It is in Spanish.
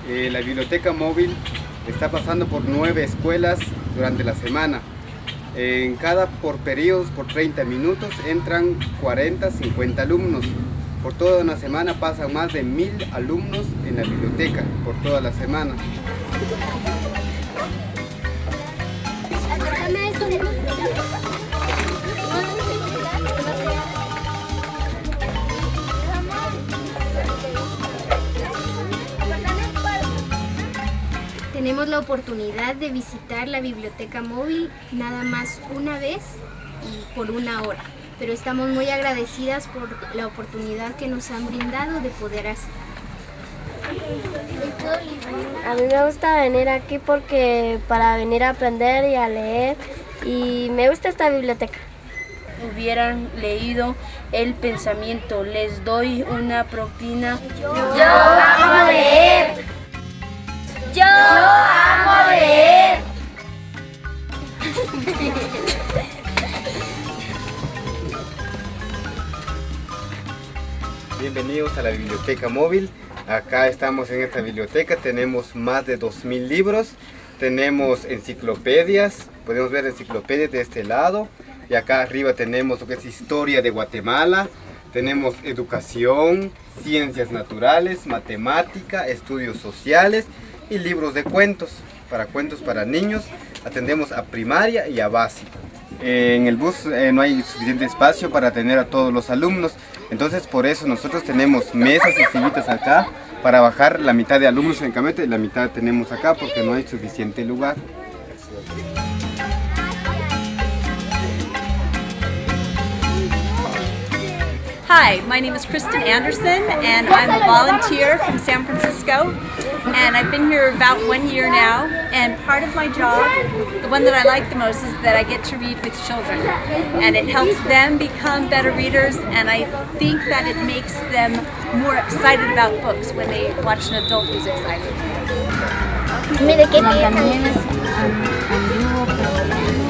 La biblioteca móvil está pasando por 9 escuelas durante la semana. Por periodos, por 30 minutos, entran 40, 50 alumnos. Por toda una semana pasan más de 1000 alumnos en la biblioteca, por toda la semana. Tenemos la oportunidad de visitar la biblioteca móvil nada más una vez y por 1 hora, pero estamos muy agradecidas por la oportunidad que nos han brindado de poder asistir. A mí me gusta venir aquí para venir a aprender y a leer, y me gusta esta biblioteca. Hubieran leído el pensamiento, les doy una propina. Yo amo leer. Yo amo leer. Bienvenidos a la biblioteca móvil. Acá estamos en esta biblioteca, tenemos más de 2000 libros, tenemos enciclopedias, podemos ver enciclopedias de este lado, y acá arriba tenemos lo que es historia de Guatemala, tenemos educación, ciencias naturales, matemática, estudios sociales y libros de cuentos para niños. Atendemos a primaria y a básico. En el bus no hay suficiente espacio para atender a todos los alumnos, entonces por eso nosotros tenemos mesas y sillitas acá para bajar la mitad de alumnos en camioneta y la mitad tenemos acá porque no hay suficiente lugar. Hi, my name is Kristen Anderson and I'm a volunteer from San Francisco, and I've been here about 1 year now, and part of my job, the one that I like the most, is that I get to read with children, and it helps them become better readers, and I think that it makes them more excited about books when they watch an adult who's excited. Mire, ¿qué